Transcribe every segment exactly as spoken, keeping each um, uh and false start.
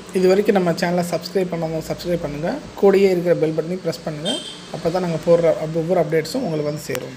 இது வரைக்கும் நம்ம சேனலை சப்ஸ்கிரைப் பண்ணாதவங்க சப்ஸ்கிரைப் பண்ணுங்கள். கூடயே இருக்கிற பெல் பட்டனையும் ப்ரெஸ் பண்ணுங்கள். அப்போ தான் நாங்கள் போடுற ஒவ்வொரு அப்டேட்ஸும் உங்களுக்கு வந்து சேரும்.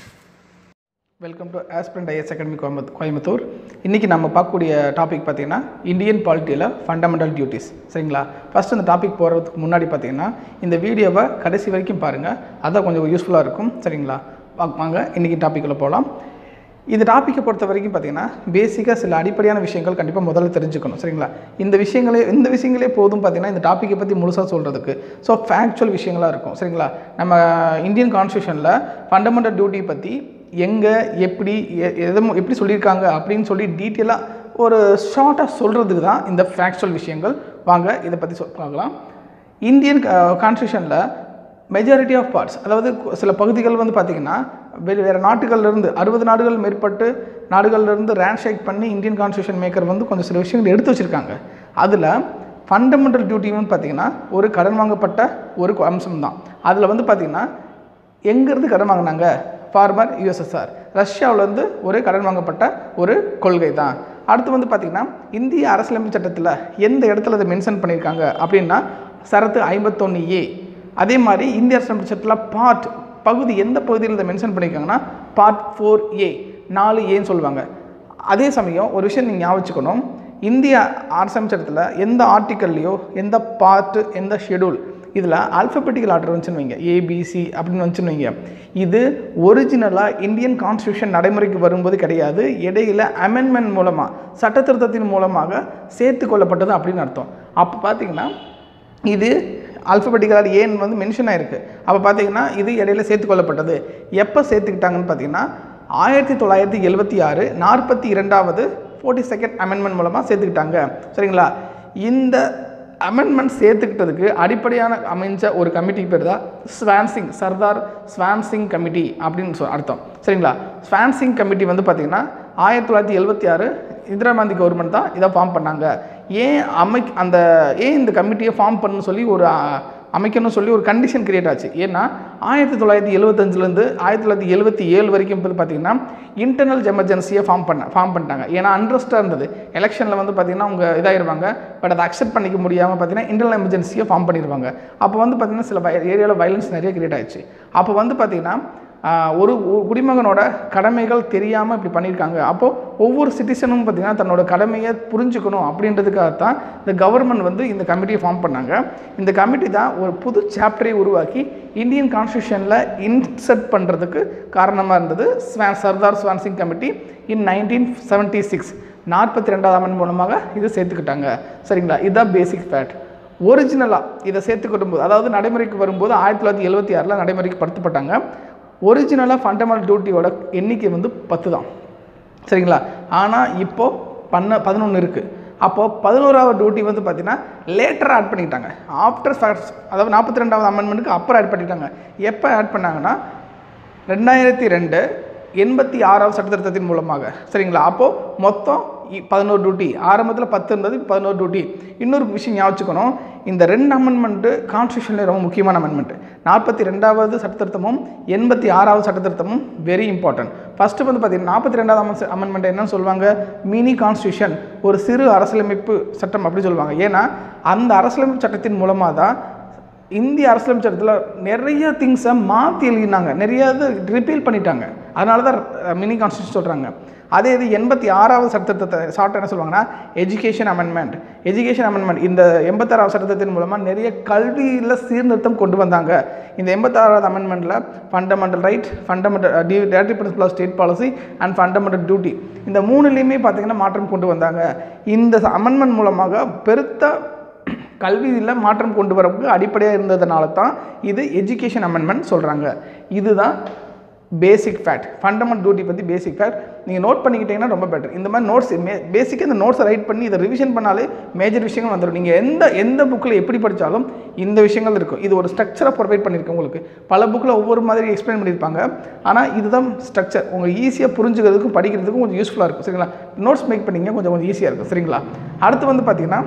Welcome to aspirant IAS academy Coimbatore. இன்றைக்கி நம்ம பார்க்கக்கூடிய டாபிக் பார்த்திங்கன்னா இந்தியன் பாலிட்டியில் ஃபண்டமெண்டல் டியூட்டிஸ். சரிங்களா? ஃபஸ்ட் இந்த டாபிக் போகிறதுக்கு முன்னாடி பார்த்திங்கன்னா இந்த வீடியோவை கடைசி வரைக்கும் பாருங்கள். அதான் கொஞ்சம் யூஸ்ஃபுல்லாக இருக்கும். சரிங்களா? வாங்க இன்றைக்கி டாப்பிக்கில் போகலாம். இந்த டாப்பிக்கை பொறுத்த வரைக்கும் பார்த்திங்கன்னா பேசிக்காக சில அடிப்படையான விஷயங்கள் கண்டிப்பாக முதல்ல தெரிஞ்சுக்கணும். சரிங்களா? இந்த விஷயங்களே இந்த விஷயங்களே போதும் பார்த்திங்கன்னா இந்த டாப்பிக்கை பற்றி முழுசாக சொல்கிறதுக்கு. ஸோ ஃபேக்சுவல் விஷயங்களாக இருக்கும். சரிங்களா? நம்ம இந்தியன் கான்ஸ்டியூஷனில் ஃபண்டமெண்டல் டியூட்டி பற்றி எங்கே எப்படி எது எப்படி சொல்லியிருக்காங்க அப்படின்னு சொல்லி டீட்டெயிலாக ஒரு ஷார்ட்டாக சொல்கிறதுக்கு தான் இந்த ஃபேக்சுவல் விஷயங்கள். வாங்க இதை பற்றி சொல் பார்க்கலாம். இந்தியன் கான்ஸ்டியூஷனில் மெஜாரிட்டி ஆஃப் பார்ட்ஸ், அதாவது சில பகுதிகள் வந்து பார்த்திங்கன்னா வேறு வேறு நாட்டுகள்லேருந்து அறுபது நாடுகள் மேற்பட்டு நாடுகள்லேருந்து ரேங்க் ஷேக் பண்ணி இந்தியன் கான்ஸ்டியூஷன் மேக்கர் வந்து கொஞ்சம் சில விஷயங்கள் எடுத்து வச்சுருக்காங்க. அதில் ஃபண்டமெண்டல் டியூட்டி வந்து பார்த்திங்கன்னா ஒரு கடன் வாங்கப்பட்ட ஒரு அம்சம் தான். அதில் வந்து பார்த்திங்கன்னா எங்கேருந்து கடன் வாங்கினாங்க? ஃபார்மர் யூஎஸ்எஸ்ஆர், ரஷ்யாவிலேருந்து ஒரு கடன் வாங்கப்பட்ட ஒரு கொள்கை தான். அடுத்து வந்து பார்த்திங்கன்னா இந்திய அரசியலமைப்பு சட்டத்தில் எந்த இடத்துல அதை மென்ஷன் பண்ணியிருக்காங்க அப்படின்னா சரத்து ஐம்பத்தொன்று ஏ. அதே மாதிரி இந்திய அரசியலமைப்பு சட்டத்தில் பார்ட் பகுதி எந்த பகுதியில் இதை மென்ஷன் பண்ணியிருக்காங்கன்னா பார்ட் ஃபோர் ஏ, நாலு ஏன்னு சொல்லுவாங்க. அதே சமயம் ஒரு விஷயம் நீங்கள் ஞாபகம் வச்சுக்கணும், இந்திய அரசியலமைப்பு சட்டத்தில் எந்த ஆர்டிக்கல்லையோ எந்த பார்ட்டு எந்த ஷெடியூல் இதில் ஆல்ஃபபெட்டிக்கல் ஆர்டர் வந்துச்சுன்னு வைங்க, ஏபிசி அப்படின்னு வந்துச்சுன்னு வைங்க, இது ஒரிஜினலாக இந்தியன் கான்ஸ்டியூஷன் நடைமுறைக்கு வரும்போது கிடையாது. இடையில் அமெண்ட்மெண்ட் மூலமாக சட்டத்திருத்தத்தின் மூலமாக சேர்த்து கொள்ளப்பட்டது அப்படின்னு அர்த்தம். அப்போ பார்த்திங்கன்னா இது ஆல்ஃபபெட்டிக்கலாக ஏன் வந்து மென்ஷன் ஆகிருக்கு. அப்போ பார்த்திங்கன்னா இது இடையில சேர்த்து கொள்ளப்பட்டது. எப்போ சேர்த்துக்கிட்டாங்கன்னு பார்த்திங்கன்னா ஆயிரத்தி தொள்ளாயிரத்தி எழுபத்தி ஆறு நாற்பத்தி இரண்டாவது ஃபோர்ட்டி செகண்ட் அமெண்ட்மெண்ட் மூலமாக சேர்த்துக்கிட்டாங்க. சரிங்களா? இந்த அமெண்ட்மெண்ட் சேர்த்துக்கிட்டதுக்கு அடிப்படையான அமைஞ்ச ஒரு கமிட்டி பேர் தான் ஸ்வான்சிங் சர்தார் ஸ்வான்சிங் கமிட்டி அப்படின்னு சொல் அர்த்தம். சரிங்களா? ஸ்வான்சிங் கமிட்டி வந்து பார்த்திங்கன்னா ஆயிரத்தி தொள்ளாயிரத்தி எழுபத்தி ஆறு இந்திரா காந்தி கவர்மெண்ட் தான் இதை ஃபார்ம் பண்ணாங்க. ஏன் அமை அந்த ஏன் இந்த கமிட்டியை ஃபார்ம் பண்ணணும்னு சொல்லி ஒரு அமைக்கணும்னு சொல்லி ஒரு கண்டிஷன் கிரியேட் ஆச்சு. ஏன்னா ஆயிரத்தி தொள்ளாயிரத்தி எழுபத்தஞ்சிலேருந்து ஆயிரத்தி தொள்ளாயிரத்தி எழுபத்தி ஏழு வரைக்கும் இப்போ பார்த்திங்கன்னா இன்டர்னல் எமர்ஜென்சியை ஃபார்ம் பண்ண ஃபார்ம் பண்ணிட்டாங்க. ஏன்னா அன்ரெஸ்ட்டாக இருந்தது. எலெக்ஷனில் வந்து பார்த்திங்கன்னா அவங்க இதாகிடுவாங்க. பட் அதை அக்செப்ட் பண்ணிக்க முடியாமல் பார்த்திங்கன்னா இன்டர்னல் எமர்ஜென்சியை ஃபார்ம் பண்ணிடுவாங்க. அப்போ வந்து பார்த்திங்கன்னா சில ஏரியாவில் வயலன்ஸ் நிறைய கிரியேட் ஆகிடுச்சு. அப்போ வந்து பார்த்திங்கன்னா ஒரு குடிமகனோட கடமைகள் தெரியாமல் இப்படி பண்ணியிருக்காங்க. அப்போது ஒவ்வொரு சிட்டிசனும் பார்த்திங்கன்னா தன்னோட கடமையை புரிஞ்சுக்கணும் அப்படின்றதுக்காகத்தான் இந்த கவர்மெண்ட் வந்து இந்த கமிட்டியை ஃபார்ம் பண்ணாங்க. இந்த கமிட்டி தான் ஒரு புது சாப்டரை உருவாக்கி இந்தியன் கான்ஸ்டியூஷனில் இன்செர்ட் பண்ணுறதுக்கு காரணமாக இருந்தது. Swan Sardar ஸ்வான்சிங் committee in nineteen seventy six நாற்பத்தி ரெண்டாவது அமெண்ட் மூலமாக இது சேர்த்துக்கிட்டாங்க. சரிங்களா? இதுதான் பேசிக் ஃபேக்ட். ஒரிஜினலாக இதை சேர்த்துக்கிட்டும் போது, அதாவது நடைமுறைக்கு வரும்போது ஆயிரத்தி தொள்ளாயிரத்தி எழுபத்தி ஆறில் நடைமுறைக்கு படுத்தப்பட்டாங்க. ஒரிஜினலாக ஃபண்டமெண்டல் டியூட்டியோட எண்ணிக்கை வந்து பத்து தான். சரிங்களா? ஆனால் இப்போது பண்ண பதினொன்று இருக்குது. அப்போது பதினோராவது டியூட்டி வந்து பார்த்திங்கன்னா லேட்டராக ஆட் பண்ணிட்டாங்க. ஆஃப்டர் ஃபேக்ட்ஸ், அதாவது நாற்பத்தி ரெண்டாவது அமெண்ட்மெண்ட்டுக்கு அப்புறம் ஆட் பண்ணிட்டாங்க. எப்போ ஆட் பண்ணாங்கன்னா ரெண்டாயிரத்தி ரெண்டு எண்பத்தி ஆறாவது சட்டத்திருத்தத்தின் மூலமாக. சரிங்களா? அப்போது மொத்தம் பதினோரு டியூட்டி. ஆரம்பத்தில் பத்து இருந்தது, பதினோரு டியூட்டி. இன்னொரு விஷயம் ஞாபகம் வச்சுக்கணும், இந்த ரெண்டு அமெண்ட்மெண்ட்டு கான்ஸ்டியூஷனில் ரொம்ப முக்கியமான அமெண்ட்மெண்ட். நாற்பத்தி ரெண்டாவது சட்டத்திருத்தமும் எண்பத்தி ஆறாவது சட்டத்திருத்தமும் வெரி இம்பார்ட்டன்ட். ஃபஸ்ட்டு வந்து பார்த்திங்கன்னா நாற்பத்தி ரெண்டாவது அமெண்ட்மெண்ட் என்னன்னு சொல்லுவாங்க, மினி கான்ஸ்டியூஷன், ஒரு சிறு அரசியலமைப்பு சட்டம் அப்படி சொல்லுவாங்க. ஏன்னா அந்த அரசியலமைப்பு சட்டத்தின் மூலமாக தான் இந்திய அரசியலமைப்பு சட்டத்தில் நிறைய திங்ஸை மாற்றி எழுதினாங்க, நிறைய இது ரிப்பீல் பண்ணிட்டாங்க. அதனால தான் மினி கான்ஸ்டியூஷன் சொல்கிறாங்க. அதே இது எண்பத்தி ஆறாவது சட்டத்தை சார்ட் என்ன சொல்லுவாங்கன்னா எஜுகேஷன் அமெண்ட்மெண்ட். எஜுகேஷன் அமெண்ட்மெண்ட் இந்த எண்பத்தாறாவது சட்டத்தின் மூலமாக நிறைய கல்வியில் சீர்திருத்தம் கொண்டு வந்தாங்க. இந்த எண்பத்தாறாவது அமெண்ட்மெண்ட்டில் fundamental right, fundamental directive principle of state policy and fundamental duty, இந்த மூணுலேயுமே பார்த்திங்கன்னா மாற்றம் கொண்டு வந்தாங்க. இந்த அமெண்ட்மெண்ட் மூலமாக பெருத்த கல்வியில் மாற்றம் கொண்டு வரவுக்கு அடிப்படையாக இருந்ததுனால தான் இது எஜுகேஷன் அமெண்ட்மெண்ட் சொல்கிறாங்க. இதுதான் பேசிக் ஃபேக்ட். ஃபண்டமெண்டல் டியூட்டி பற்றி பேசிக் ஃபேக்ட் நீங்கள் நோட் பண்ணிக்கிட்டீங்கன்னா ரொம்ப பெட்டர். இந்த மாதிரி நோட்ஸ் மே பேசிக்காக இந்த நோட்ஸை ரைட் பண்ணி இதை ரிவிஷன் பண்ணாலே மேஜர் விஷயங்கள் வந்துடும். நீங்கள் எந்த எந்த புக்கில் எப்படி படித்தாலும் இந்த விஷயங்கள் இருக்கும். இது ஒரு ஸ்ட்ரக்சராக ப்ரொவைட் பண்ணியிருக்கேன் உங்களுக்கு. பல புக்கில் ஒவ்வொரு மாதிரி எக்ஸ்பிளைன் பண்ணியிருப்பாங்க. ஆனால் இதுதான் ஸ்ட்ரக்சர். உங்களுக்கு ஈஸியாக புரிஞ்சுக்கிறதுக்கும் படிக்கிறதுக்கும் கொஞ்சம் யூஸ்ஃபுல்லாக இருக்கும். சரிங்களா? நோட்ஸ் மேக் பண்ணிங்க கொஞ்சம் கொஞ்சம் ஈஸியாக இருக்கும். சரிங்களா? அடுத்து வந்து பார்த்திங்கன்னா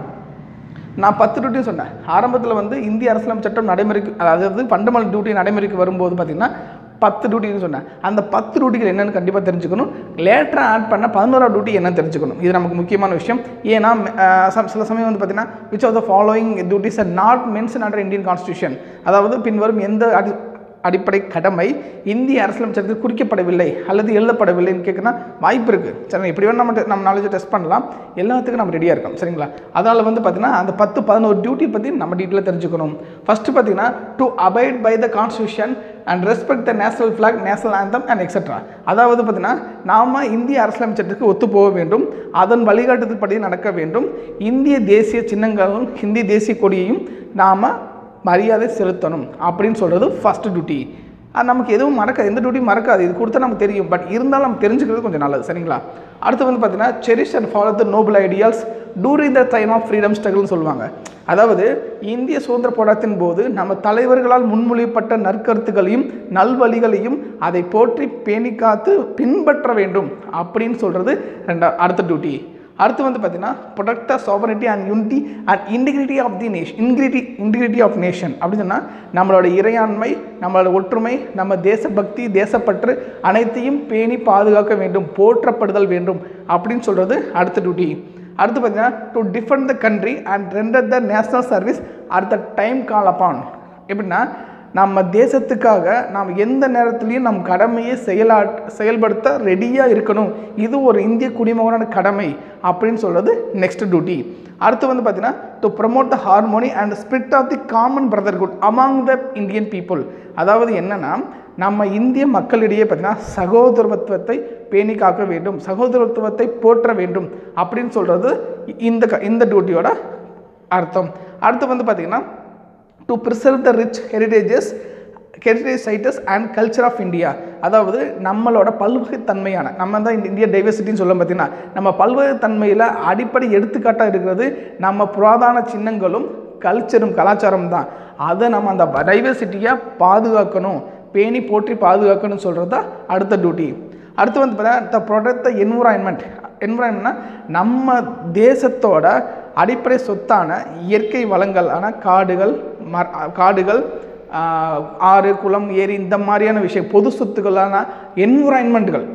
நான் பத்து டியூட்டியும் சொன்னேன். ஆரம்பத்தில் வந்து இந்திய அரசியலமைப்பு சட்டம் நடைமுறைக்கு, அதாவது ஃபண்டமெண்டல் டியூட்டி நடைமுறைக்கு வரும்போது பார்த்திங்கன்னா பத்து டியூட்டின்னு சொன்னேன். அந்த பத்து டியூட்டிகள் என்னென்னு கண்டிப்பாக தெரிஞ்சுக்கணும். லேட்டராக ஆட் பண்ண பதினோராவது டியூட்டி என்னன்னு தெரிஞ்சுக்கணும். இது நமக்கு முக்கியமான விஷயம். ஏன்னா சில சமயம் வந்து பார்த்தீங்கன்னா which of the following duties are not mention under Indian constitution, அதாவது பின்வரும் எந்த அடி அடிப்படை கடமை இந்திய அரசியலமைப்பு சட்டத்தில் குறிக்கப்படவில்லை அல்லது எழுதப்படவில்லைன்னு கேட்குன்னா வாய்ப்பு இருக்குது. சரி, எப்படி வேணும் நம்ம நம்ம நாலேஜை டெஸ்ட் பண்ணலாம். எல்லாத்துக்கும் நம்ம ரெடியாக இருக்கோம். சரிங்களா? அதனால் வந்து பார்த்தீங்கன்னா அந்த பத்து பதினோரு டியூட்டி பற்றி நம்ம டீட்டெயிலாக தெரிஞ்சுக்கணும். ஃபஸ்ட்டு பார்த்தீங்கன்னா to abide by the constitution and respect the national flag, national anthem and etcetera. அதாவது பார்த்தீங்கன்னா நாம் இந்திய அரசியலமைப்பு சட்டத்துக்கு ஒத்து போக வேண்டும், அதன் வழிகாட்டுதல் படி நடக்க வேண்டும், இந்திய தேசிய சின்னங்களும் இந்திய தேசிய கொடியையும் நாம் மரியாதை செலுத்தணும் அப்படின்னு சொல்கிறது ஃபஸ்ட்டு டியூட்டி. அது நமக்கு எதுவும் மறக்காது, எந்த டியூட்டியும் மறக்காது. இது கொடுத்தா நமக்கு தெரியும், பட் இருந்தாலும் நம்ம தெரிஞ்சுக்கிறது கொஞ்சம் நல்லது. சரிங்களா? அடுத்து வந்து பார்த்தீங்கன்னா cherish and follow the noble ideals during the time of freedom ஸ்ட்ரகிள்னு சொல்லுவாங்க. அதாவது இந்திய சுதந்திர போராட்டத்தின் போது நம்ம தலைவர்களால் முன்மொழியப்பட்ட நற்கருத்துக்களையும் நல்வழிகளையும் அதை போற்றி பேணி காத்து பின்பற்ற வேண்டும் அப்படின்னு சொல்கிறது ரெண்டா அடுத்த டியூட்டி. அடுத்து வந்து பார்த்தீங்கன்னா protect the sovereignty and unity and integrity of the nation integrity integrity of nation அப்படின்னு சொன்னால் நம்மளோட இறையாண்மை, நம்மளோட ஒற்றுமை, நம்ம தேசபக்தி, தேசப்பற்று அனைத்தையும் பேணி பாதுகாக்க வேண்டும், போற்றப்படுதல் வேண்டும் அப்படின்னு சொல்கிறது அடுத்த டியூட்டி. அடுத்து பார்த்தீங்கன்னா to defend the country and render the national service at the time call upon. எப்படின்னா நம்ம தேசத்துக்காக நாம் எந்த நேரத்துலையும் நம் கடமையை செயலா செயல்படுத்த ரெடியாக இருக்கணும். இது ஒரு இந்திய குடிமகனோட கடமை அப்படின்னு சொல்கிறது நெக்ஸ்ட் டியூட்டி. அடுத்து வந்து பார்த்தீங்கன்னா to promote the harmony and spirit of the common brotherhood among the Indian people. அதாவது என்னென்னா நம்ம இந்திய மக்களிடையே பார்த்தீங்கன்னா சகோதரத்துவத்தை பேணி காக்க வேண்டும், சகோதரத்துவத்தை போற்ற வேண்டும் அப்படின்னு சொல்கிறது இந்த இந்த டியூட்டியோட அர்த்தம். அடுத்து வந்து பார்த்திங்கன்னா to preserve the rich heritages heritage sites and culture of India. அதாவது நம்மளோட பல்வகைத்தன்மையான நம்ம தான் இந்தியா டைவர்சிட்டின்னு சொல்ல பார்த்தீங்கன்னா நம்ம பல்வகைத்தன்மையில் அடிப்படை எடுத்துக்காட்டாக இருக்கிறது நம்ம புராதன சின்னங்களும் கல்ச்சரும் கலாச்சாரம் தான். அதை நம்ம அந்த டைவர்சிட்டியை பாதுகாக்கணும், பேணி போற்றி பாதுகாக்கணும்னு சொல்கிறது தான் அடுத்த டியூட்டி. அடுத்து வந்து பார்த்தீங்கன்னா த ப்ரொடெக்ட் த என்விரான்மெண்ட். என்விரான்மெண்ட்னா நம்ம தேசத்தோட அடிப்படை சொத்தான இயற்கை வளங்கள் ஆனால் காடுகள் மர காடுகள் ஆறு குளம் ஏரி இந்த மாதிரியான விஷயம் பொது சொத்துக்களான என்விரான்மெண்ட்டுகள்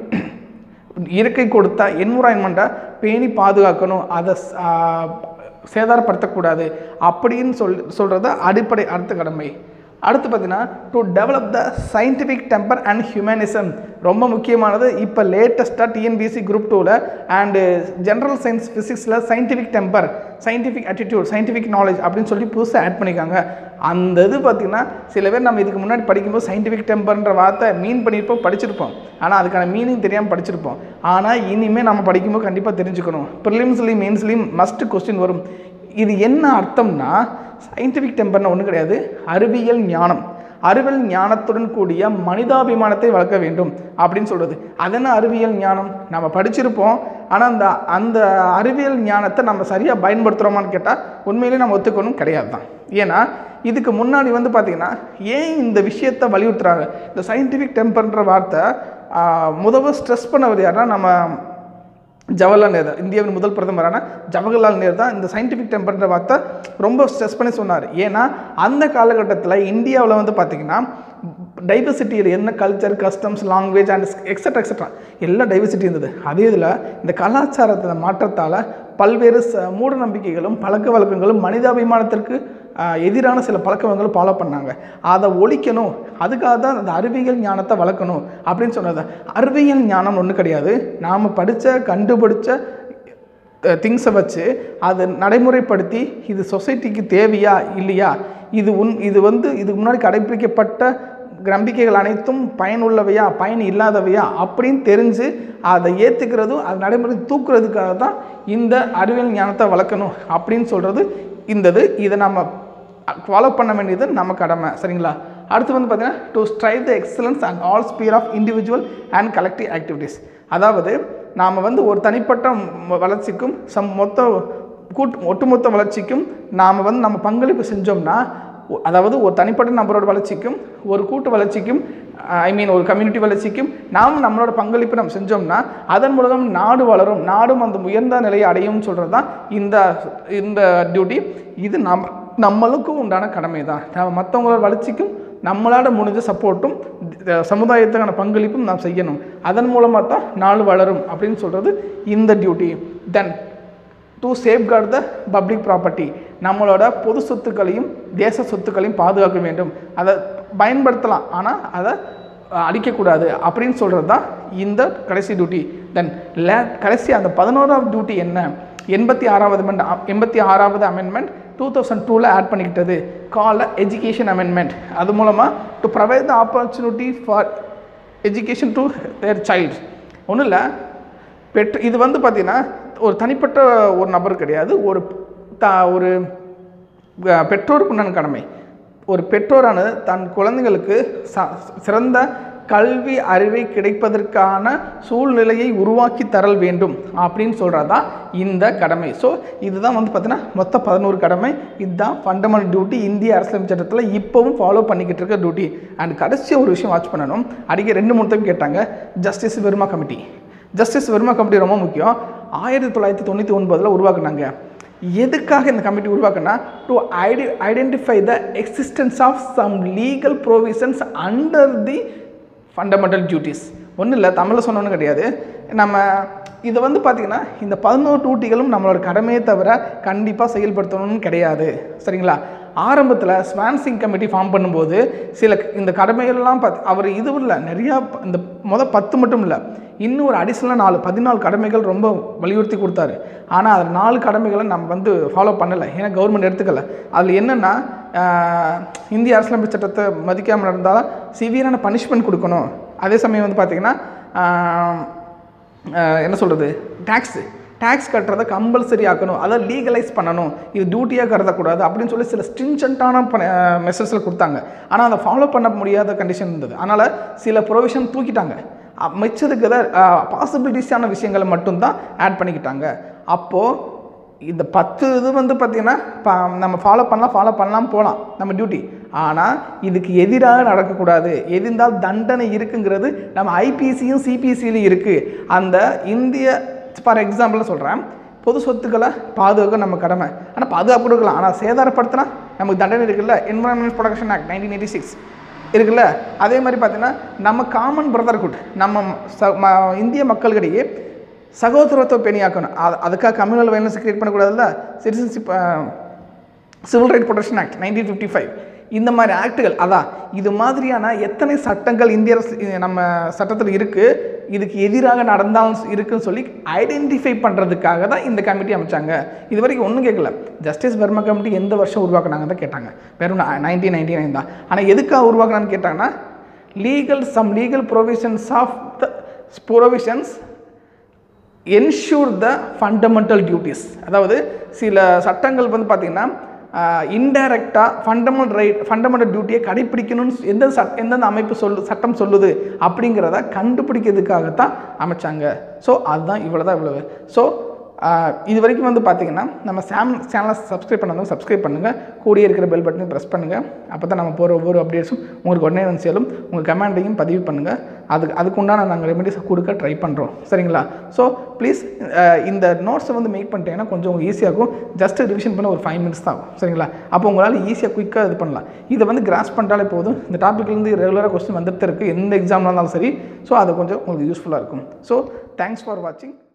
இயற்கை கொடுத்தா என்விரான்மெண்ட்டை பேணி பாதுகாக்கணும், அதை சேதாரப்படுத்தக்கூடாது அப்படின்னு சொல் சொல்கிறது அடிப்படை அடுத்த கடமை. அடுத்து பார்த்தீங்கன்னா to develop the scientific temper and humanism. ரொம்ப முக்கியமானது. இப்போ லேட்டஸ்ட்டாக டிஎன்பிஎஸ்சி குரூப் டூவில் அண்டு ஜென்ரல் சயின்ஸ் ஃபிசிக்ஸில் scientific temper, scientific attitude, scientific knowledge அப்படின்னு சொல்லி புதுசாக ஆட் பண்ணியிருக்காங்க. அந்த இது பார்த்திங்கன்னா சில பேர் நம்ம இதுக்கு முன்னாடி படிக்கும்போது சயின்டிஃபிக் டெம்பர்ன்ற வார்த்தை மீன் பண்ணியிருப்போம், படிச்சிருப்போம். ஆனால் அதுக்கான மீனிங் தெரியாமல் படிச்சிருப்போம். ஆனால் இனிமேல் நம்ம படிக்கும்போது கண்டிப்பாக தெரிஞ்சுக்கணும். ப்ரிலிம்ஸ்லேயும் மெயின்ஸ்லேயும் மஸ்ட் கொஸ்டின் வரும். இது என்ன அர்த்தம்னா சயின்டிஃபிக் டெம்பர்னா ஒன்றும் கிடையாது, அறிவியல் ஞானம். அறிவியல் ஞானத்துடன் கூடிய மனிதாபிமானத்தை வளர்க்க வேண்டும் அப்படின்னு சொல்கிறது. அதென்ன அறிவியல் ஞானம்? நம்ம படிச்சிருப்போம், ஆனால் அந்த அந்த அறிவியல் ஞானத்தை நம்ம சரியாக பயன்படுத்துகிறோமான்னு கேட்டால் உண்மையிலேயே நம்ம ஒத்துக்கணும் கிடையாது தான். ஏன்னா இதுக்கு முன்னாடி வந்து பார்த்திங்கன்னா ஏன் இந்த விஷயத்தை வலியுறுத்துறாங்க? இந்த சயின்டிஃபிக் டெம்பர்ன்ற வார்த்தை முதல்ல ஸ்ட்ரெஸ் பண்ணவர் யாருன்னா நம்ம ஜவஹர்லால் நேரு, இந்தியாவின் முதல் பிரதமரான ஜவஹர்லால் நேரு தான் இந்த சயின்டிஃபிக் டெம்பர்ன்ற வார்த்தை ரொம்ப ஸ்ட்ரெஸ் பண்ணி சொன்னார். ஏன்னா அந்த காலகட்டத்தில் இந்தியாவில் வந்து பார்த்திங்கன்னா டைவர்சிட்டியில் என்ன culture, customs, language and etcetera etcetera எல்லா டைவர்சிட்டி இருந்தது. அதே இதில் இந்த கலாச்சாரத்தில் மாற்றத்தால் பல்வேறு ச மூட நம்பிக்கைகளும் பழக்க வழக்கங்களும் மனிதாபிமானத்திற்கு எதிரான சில பழக்க வழக்கங்களும் ஃபாலோ பண்ணாங்க. அதை ஒழிக்கணும், அதுக்காக தான் அந்த அறிவியல் ஞானத்தை வளர்க்கணும் அப்படின்னு சொன்னது. அறிவியல் ஞானம் ஒன்றும் கிடையாது, நாம் படித்த கண்டுபிடிச்ச திங்ஸை வச்சு அதை நடைமுறைப்படுத்தி இது சொசைட்டிக்கு தேவையா இல்லையா, இது உன் இது வந்து இதுக்கு முன்னாடி கடைபிடிக்கப்பட்ட நம்பிக்கைகள் அனைத்தும் பயனுள்ளவையா பயன் இல்லாதவையா அப்படின்னு தெரிஞ்சு அதை ஏற்றுக்கிறதும் அது நடைமுறை தூக்குறதுக்காக தான் இந்த அறிவியல் ஞானத்தை வளர்க்கணும் அப்படின்னு சொல்கிறது இந்தது. இதை நம்ம ஃபாலோ பண்ண வேண்டியது நம்ம கடமை. சரிங்களா? அடுத்து வந்து பார்த்திங்கன்னா to strive the excellence and all sphere of individual and collective activities. அதாவது நாம் வந்து ஒரு தனிப்பட்ட வளர்ச்சிக்கும் சம் மொத்த கூட்டு ஒட்டுமொத்த வளர்ச்சிக்கும் நாம் வந்து நம்ம பங்களிப்பு செஞ்சோம்னா, அதாவது ஒரு தனிப்பட்ட நபரோட வளர்ச்சிக்கும் ஒரு கூட்டு வளர்ச்சிக்கும் ஐ மீன் ஒரு கம்யூனிட்டி வளர்ச்சிக்கும் நாம் நம்மளோட பங்களிப்பு நம்ம செஞ்சோம்னா அதன் மூலம் நாடு வளரும், நாடும் அந்த உயர்ந்த நிலையை அடையும்னு சொல்கிறது தான் இந்த இந்த டியூட்டி. இது நம் நம்மளுக்கும் உண்டான கடமை தான். நம்ம மற்றவங்களோட வளர்ச்சிக்கும் நம்மளால் முடிஞ்ச சப்போர்ட்டும் சமுதாயத்துக்கான பங்களிப்பும் நாம் செய்யணும். அதன் மூலமாக தான் நாடு வளரும் அப்படின்னு சொல்கிறது இந்த duty. Then to safeguard the public property, நம்மளோட பொது சொத்துக்களையும் தேச சொத்துக்களையும் பாதுகாக்க வேண்டும். அதை பயன்படுத்தலாம், ஆனால் அதை அழிக்கக்கூடாது அப்படின்னு சொல்கிறது தான் இந்த கடைசி டியூட்டி. தென் லே கடைசி அந்த பதினோராவது டியூட்டி என்ன? எண்பத்தி ஆறாவது அமெண்ட் எண்பத்தி ஆறாவது அமெண்ட்மெண்ட் டூ தௌசண்ட் டூவில் ஆட் பண்ணிக்கிட்டது, கால் எஜுகேஷன் அமெண்ட்மெண்ட். அது மூலமாக to provide the opportunity for education to their child. ஒன்றும் இல்லை, பெற்று இது வந்து பார்த்திங்கன்னா ஒரு தனிப்பட்ட ஒரு நபர் கிடையாது, ஒரு த ஒரு பெற்றோருக்கு உண்டான கடமை. ஒரு பெற்றோரானது தன் குழந்தைகளுக்கு ச சிறந்த கல்வி அறிவை கிடைப்பதற்கான சூழ்நிலையை உருவாக்கி தரல் வேண்டும் அப்படின்னு சொல்கிறது தான் இந்த கடமை. ஸோ இதுதான் வந்து பார்த்திங்கன்னா மொத்தம் பதினோரு கடமை. இதுதான் ஃபண்டமெண்டல் டியூட்டி இந்திய அரசியலமைப்பு சட்டத்தில் இப்போவும் ஃபாலோ பண்ணிக்கிட்டு இருக்க டியூட்டி. அண்ட் கடைசியாக ஒரு விஷயம் வாட்ச் பண்ணணும். அடிக்க ரெண்டு மூணு டைம் கேட்டாங்க, justice Verma committee. Justice Verma committee ரொம்ப முக்கியம். ஆயிரத்தி தொள்ளாயிரத்தி தொண்ணூற்றி ஒன்பதில் உருவாக்குனாங்க. எதுக்காக இந்த கமிட்டி உருவாக்குனா, to id identify the existence of some legal provisions under the fundamental duties. ஒன்றும் இல்லை, தமிழில் சொன்னோன்னு கிடையாது. நம்ம இதை வந்து பார்த்திங்கன்னா இந்த பதினோரு டியூட்டிகளும் நம்மளோட கடமையை தவிர கண்டிப்பாக செயல்படுத்தணும்னு கிடையாது. சரிங்களா? ஆரம்பத்தில் ஸ்வான்சிங் கமிட்டி ஃபார்ம் பண்ணும்போது சில இந்த கடமைகள்லாம் பார்த்து அவர் இது இல்லை, நிறையா இந்த மொதல் பத்து மட்டும் இல்லை, இன்னும் ஒரு அடிஷ்னலாக நாலு பதினாலு கடமைகள் ரொம்ப வலியுறுத்தி கொடுத்தாரு. ஆனால் அதில் நாலு கடமைகளை நம்ம வந்து ஃபாலோ பண்ணலை, ஏன்னா கவர்மெண்ட் எடுத்துக்கலை. அதில் என்னென்னா, இந்திய அரசியலமைப்பு சட்டத்தை மதிக்காமல் நடந்தால் சிவியரான பனிஷ்மெண்ட் கொடுக்கணும். அதே சமயம் வந்து பார்த்திங்கன்னா என்ன சொல்கிறது, டேக்ஸு டேக்ஸ் கட்டுறதை கம்பல்சரி ஆக்கணும், அதை லீகலைஸ் பண்ணணும், இது டியூட்டியாக கருதக்கூடாது அப்படின்னு சொல்லி சில ஸ்ட்ரிஞ்சன்ட்டான மெசேஜில் கொடுத்தாங்க. ஆனால் அதை ஃபாலோ பண்ண முடியாத கண்டிஷன் இருந்தது. அதனால் சில ப்ரொவிஷன் தூக்கிட்டாங்க. மிச்சதுக்கு தான் பாசிபிலிட்டிஸான விஷயங்களை மட்டும்தான் ஆட் பண்ணிக்கிட்டாங்க. அப்போது இந்த பத்து இது வந்து பார்த்திங்கன்னா நம்ம ஃபாலோ பண்ணலாம் ஃபாலோ பண்ணலாம் போகலாம் நம்ம டியூட்டி. ஆனால் இதுக்கு எதிராக நடக்கக்கூடாது, எதிர்ந்தால் தண்டனை இருக்குங்கிறது நம்ம ஐபிசியும் சிபிசியிலும் இருக்குது. அந்த இந்திய ஃபார் எக்ஸாம்பிள் சொல்கிறேன், பொது சொத்துக்களை பாதுகாக்க நம்ம கடமை, ஆனால் பாதுகாப்பு கொடுக்கலாம், ஆனால் சேதாரப்படுத்தினா நமக்கு தண்டனை இருக்குல்ல. Environment protection act nineteen eighty six இருக்குல்ல. அதே மாதிரி பார்த்திங்கன்னா நம்ம காமன் பிரதர்ஹுட், நம்ம ச இந்திய மக்களிடையே சகோதரத்துவ பேணியாக்கணும். அது அதுக்காக கம்யூனல் வயலன்ஸ் கிரியேட் பண்ணக்கூடாதுல்ல. Citizenship civil right protection act nineteen fifty five இந்த மாதிரி ஆக்டுகள். அதான் இது மாதிரியான எத்தனை சட்டங்கள் இந்திய அரசு நம்ம சட்டத்தில் இருக்குது, இதுக்கு எதிராக நடந்தாலும் இருக்குன்னு சொல்லி ஐடென்டிஃபை பண்ணுறதுக்காக தான் இந்த கமிட்டி அமைச்சாங்க. இது வரைக்கும் ஒன்றும் கேட்கல. ஜஸ்டிஸ் வெர்மா கமிட்டி எந்த வருஷம் உருவாக்குனாங்க தான் கேட்டாங்க, வெறும் நைன்டீன் நைன்டி நைன் தான். ஆனால் எதுக்காக உருவாக்குனான்னு கேட்டாங்கன்னா, legal some legal provisions of the provisions ensure the fundamental duties. அதாவது சில சட்டங்கள் வந்து பார்த்திங்கன்னா இன்டைரக்டாக ஃபண்டமெண்டல் ரைட் ஃபண்டமெண்டல் டியூட்டியை கடைப்பிடிக்கணும்னு எந்த சட் எந்தெந்த அமைப்பு சொல்லு சட்டம் சொல்லுது அப்படிங்கிறத கண்டுபிடிக்கிறதுக்காகத்தான் அமைச்சாங்க. ஸோ அதுதான் இவ்வளோ தான் இவ்வளவு. ஸோ இது வரைக்கும் வந்து பார்த்திங்கன்னா நம்ம சேம் சேனலை சப்ஸ்கிரைப் பண்ணாலும் சப்ஸ்கிரைப் பண்ணுங்கள், கூடிய இருக்கிற பெல் பட்டனையும் ப்ரெஸ் பண்ணுங்கள். அப்போ தான் நம்ம போகிற ஒவ்வொரு அப்டேட்ஸும் உங்களுக்கு உடனே வந்து சேரும். உங்கள் கமெண்ட்டையும் பதிவு பண்ணுங்கள். அதுக்கு அதுக்குண்டான நாங்கள் ரெமெடிஸ் கொடுக்க ட்ரை பண்ணுறோம். சரிங்களா? ஸோ ப்ளீஸ் இந்த நோட்ஸை வந்து மேக் பண்ணிட்டீங்கன்னா கொஞ்சம் உங்களுக்கு ஈஸியாக இருக்கும். ஜஸ்ட் ரிவிஷன் பண்ண ஒரு ஃபைவ் மினிட்ஸ் தான் ஆகும். சரிங்களா? அப்போ உங்களால் ஈஸியாக குயிக்காக இது பண்ணலாம். இதை வந்து கிராஸ் பண்ணிட்டாலே போதும். இந்த டாப்பிக்லேருந்து ரெகுலராக கொஸ்டின் வந்துட்டு இருக்குது, எந்த எக்ஸாம்லாம் இருந்தாலும் சரி. ஸோ அது கொஞ்சம் உங்களுக்கு யூஸ்ஃபுல்லாக இருக்கும். ஸோ தேங்க்ஸ் ஃபார் வாட்சிங்.